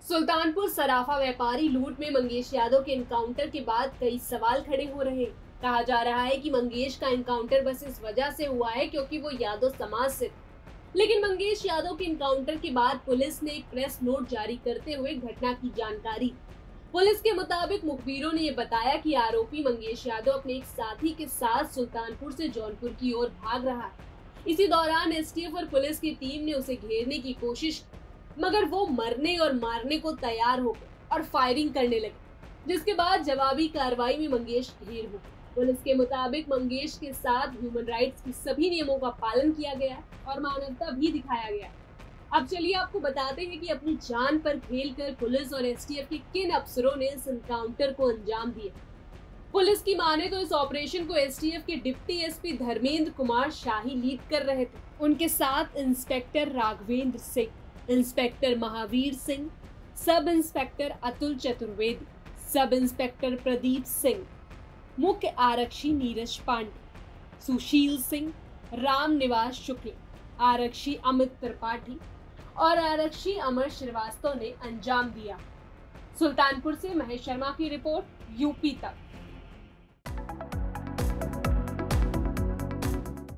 सुल्तानपुर सराफा व्यापारी लूट में मंगेश यादव के एनकाउंटर के बाद कई सवाल खड़े हो रहे हैं। कहा जा रहा है कि मंगेश का एनकाउंटर बस इस वजह से हुआ है क्योंकि वो यादव समाज से थे। लेकिन मंगेश यादव के एनकाउंटर के बाद पुलिस ने एक प्रेस नोट जारी करते हुए घटना की जानकारी। पुलिस के मुताबिक मुखबिरों ने ये बताया कि आरोपी मंगेश यादव अपने एक साथी के साथ सुल्तानपुर से जौनपुर की ओर भाग रहा है। इसी दौरान एसटीएफ और पुलिस की टीम ने उसे घेरने की कोशिश की, मगर वो मरने और मारने को तैयार हो गए और फायरिंग करने लगे, जिसके बाद जवाबी कार्रवाई में मंगेश ढेर हो गए। पुलिस के मुताबिक मंगेश के साथ ह्यूमन राइट्स की सभी नियमों का पालन किया गया और मानवता भी दिखाया गया। अब चलिए आपको बताते हैं कि अपनी जान पर खेलकर पुलिस और एसटीएफ के किन अफसरों ने इस एनकाउंटर को अंजाम दिया। पुलिस की माने तो इस ऑपरेशन को एसटीएफ के deputy SP Dharmendra Kumar Shahi lead कर रहे थे। उनके साथ inspector Raghavendra Singh, inspector Mahavir Singh, sub inspector Atul Chaturvedi, sub inspector Pradeep Singh, मुख्य आरक्षी नीरज पांडे, सुशील सिंह, राम निवास शुक्ल, आरक्षी अमित त्रिपाठी और आरक्षी अमर श्रीवास्तव ने अंजाम दिया। सुल्तानपुर से महेश शर्मा की रिपोर्ट, यूपी तक।